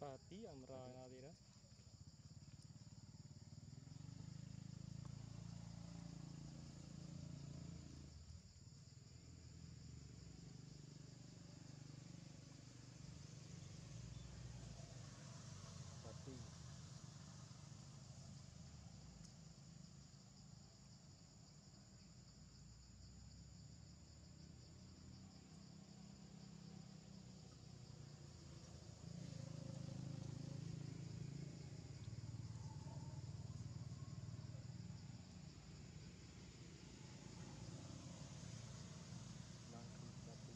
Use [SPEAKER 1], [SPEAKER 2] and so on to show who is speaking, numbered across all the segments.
[SPEAKER 1] Hati amra nanti dah. Hati. Nangkep hati.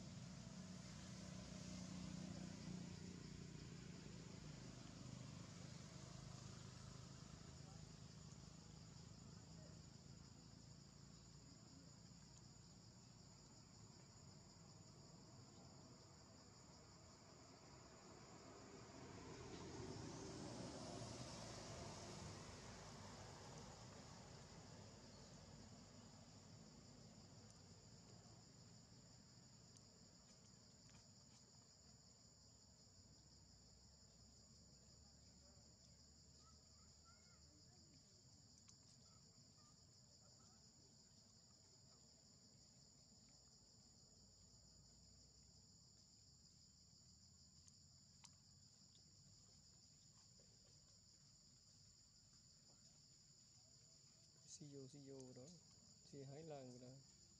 [SPEAKER 1] See you đó. See hai lần rồi đó.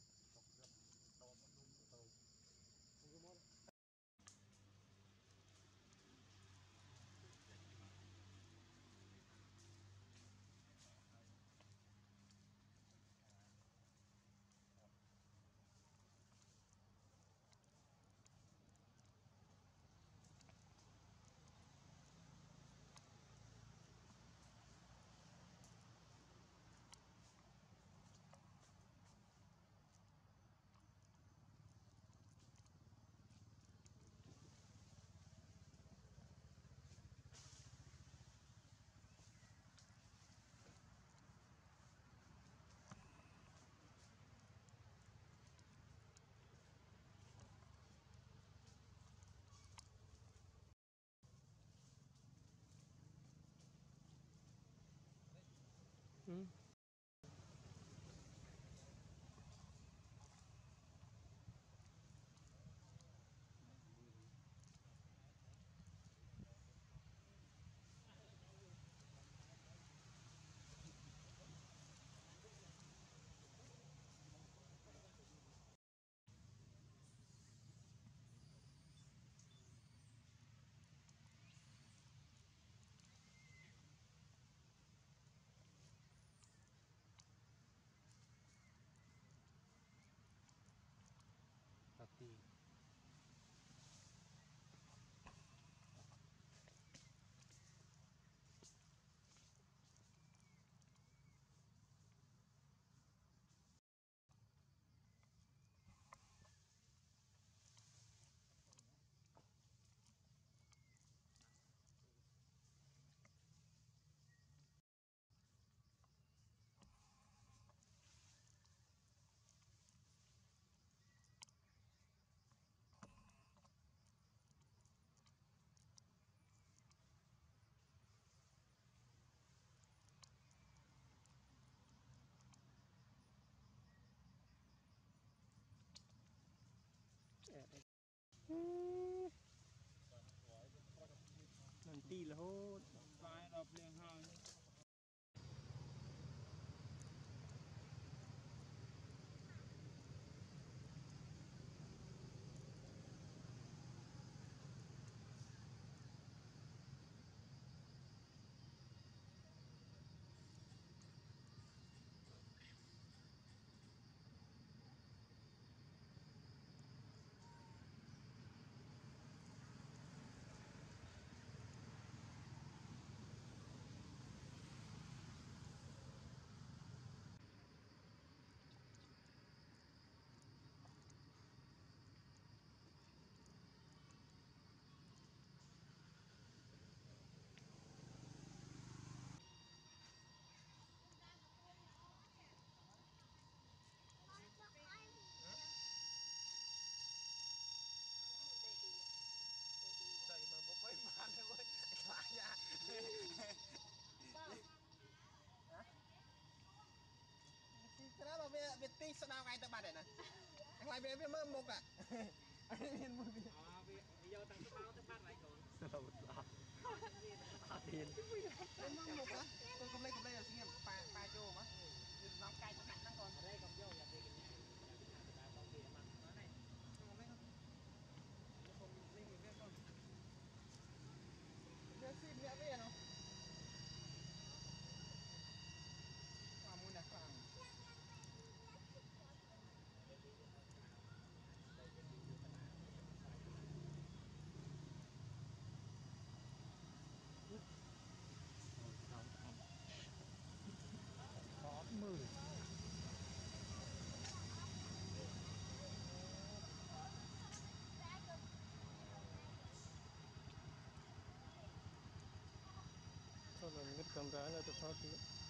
[SPEAKER 1] Ừ. Hati. Nanti lah hốt.
[SPEAKER 2] Vài đập liền hàng. tí sao đau ngay tới ba này nè anh lại về với mơ một à anh lên một
[SPEAKER 3] bây giờ tăng tao tới ba lại rồi
[SPEAKER 2] tiền mơ một á con lấy là xin em ba vô mà nó cay nó nặng nó còn
[SPEAKER 3] ở đây còn vô nhà đi cái nhà ta con kia mà nó này
[SPEAKER 2] không lấy không không lấy người biết không đưa xin mẹ về nó qua mua nè qua
[SPEAKER 1] có 10 cho nên cái camera này tôi thoát đi